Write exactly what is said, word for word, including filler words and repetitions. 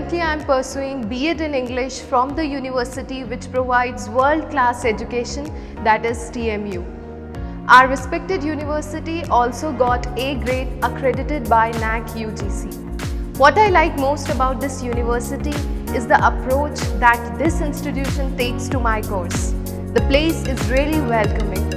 Currently, I am pursuing B Ed in English from the university which provides world-class education, that is T M U. Our respected university also got A grade accredited by N A C U G C. What I like most about this university is the approach that this institution takes to my course. The place is really welcoming.